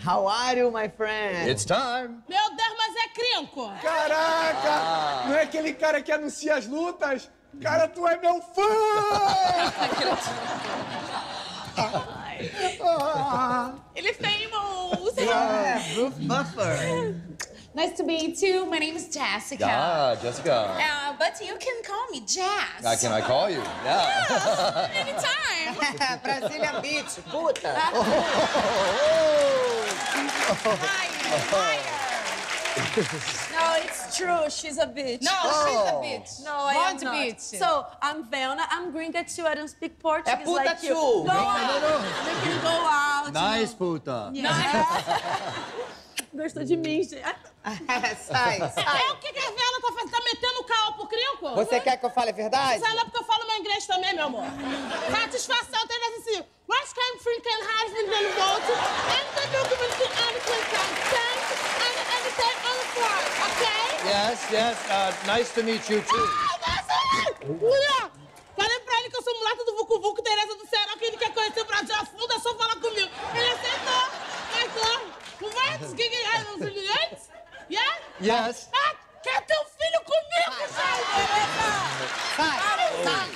How are you, my friend? It's time. Meu Deus, mas é crinco. Caraca! Não é aquele cara que anuncia as lutas? Cara, tu é meu fã! Ele é famous. Yeah, Roof Buffer. Nice to meet you. My name is Jessica. Ah, Jessica. But you can call me Jazz. Can I call you? Yeah. Anytime. Brasília Beach, puta. Liar. No, it's true. She's a bitch. No, she's a bitch. No, I am What not. bitch? So, I'm Velna. I'm gringa too. I don't speak Portuguese puta like you. too. Go out. We can go out. Nice, puta. Gostou de mim, gente. Sai. O que a Vela tá fazendo? Tá metendo o caô pro crinco? Você quer que eu fale a verdade? Sai lá porque eu falo meu inglês também, meu amor. Satisfação, tem assim. What kind of freaking husband and vote? And the document and consent and take on the floor, okay? Yes. Nice to meet you, too. Mulher, falei pra ele que eu sou mulata do Vucu Vucu, Tereza do Ceará, que ele quer conhecer o Brasil a fundo, é só falar comigo. Ele aceitou. Conversa, o que é? Nos ingredientes? Yeah? Yes. Quer ter um filho comigo, sai, Tereza? Sai.